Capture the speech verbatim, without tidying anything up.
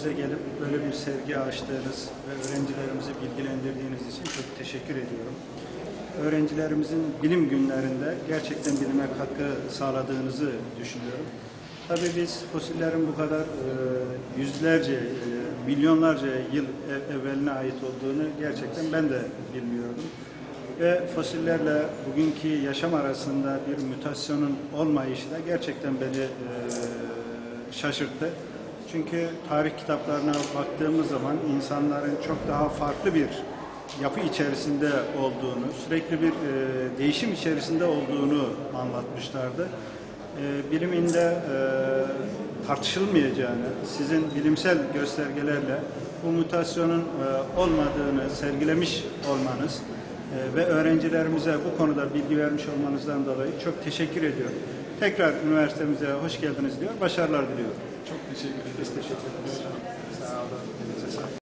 üniversitemize gelip böyle bir sergi açtığınız ve öğrencilerimizi bilgilendirdiğiniz için çok teşekkür ediyorum. Öğrencilerimizin bilim günlerinde gerçekten bilime katkı sağladığınızı düşünüyorum. Tabii biz fosillerin bu kadar e, yüzlerce, e, milyonlarca yıl ev, evveline ait olduğunu gerçekten ben de bilmiyordum. Ve fosillerle bugünkü yaşam arasında bir mutasyonun olmayışı da gerçekten beni e, şaşırttı. Çünkü tarih kitaplarına baktığımız zaman insanların çok daha farklı bir yapı içerisinde olduğunu, sürekli bir e, değişim içerisinde olduğunu anlatmışlardı. E, biliminde e, tartışılmayacağını, sizin bilimsel göstergelerle bu mutasyonun e, olmadığını sergilemiş olmanız e, ve öğrencilerimize bu konuda bilgi vermiş olmanızdan dolayı çok teşekkür ediyorum. Tekrar üniversitemize hoş geldiniz diyor, başarılar diliyorum. Çok teşekkür ederiz. Biz teşekkür ederiz. Sağ olun.